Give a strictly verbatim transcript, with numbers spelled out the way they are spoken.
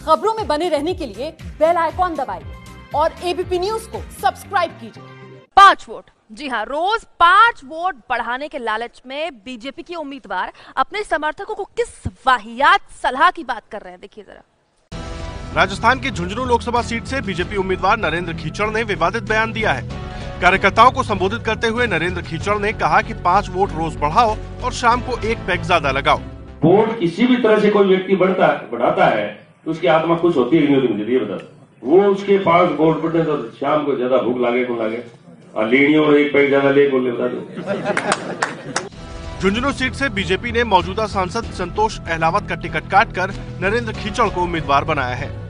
खबरों में बने रहने के लिए बेल आइकॉन दबाइए और एबीपी न्यूज को सब्सक्राइब कीजिए। पांच वोट, जी हाँ, रोज पांच वोट बढ़ाने के लालच में बीजेपी के उम्मीदवार अपने समर्थकों को किस वाहियात सलाह की बात कर रहे हैं, देखिए जरा। राजस्थान की झुंझुनू लोकसभा सीट से बीजेपी उम्मीदवार नरेंद्र खीचड़ ने विवादित बयान दिया है। कार्यकर्ताओं को संबोधित करते हुए नरेंद्र खीचड़ ने कहा कि पांच वोट रोज बढ़ाओ और शाम को एक पैक ज्यादा लगाओ। वोट किसी भी तरह से कोई व्यक्ति बढ़ता बढ़ाता है तो उसकी आत्मा खुश होती है कि नहीं होती, मुझे ये बता। वो उसके पास वोट बढ़े तो शाम को ज्यादा भूख लागे को लागे और लेनियों और एक पैक ज्यादा ले को ले, बता दो। झुंझुनू सीट से बीजेपी ने मौजूदा सांसद संतोष अहलावत का टिकट काटकर नरेंद्र खीचड़ को उम्मीदवार बनाया है।